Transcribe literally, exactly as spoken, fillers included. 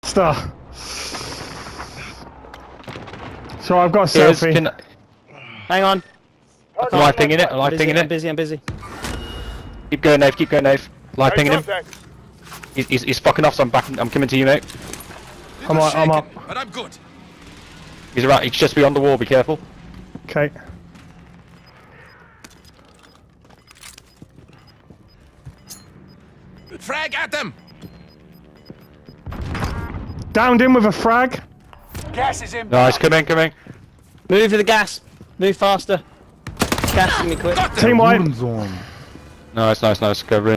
monster. So I've got a Here's, selfie. can, Hang on. am I pinging it? Am I I'm busy, pinging I'm it? busy, I'm busy. Keep going, Nave. Keep going, Nave. Live pinging him. Contact. He's, he's, he's fucking off, so I'm back. I'm coming to you, mate. I'm up, I'm up. But I'm good. He's around. He's just beyond the wall. Be careful. Okay. Frag at them. Downed him with a frag. Gas is in. Nice. Come in. Come in. Move to the gas. Move faster. Gas me quick. Got them. Team white. Wooden zone. Nice. Nice. Nice. Cover in.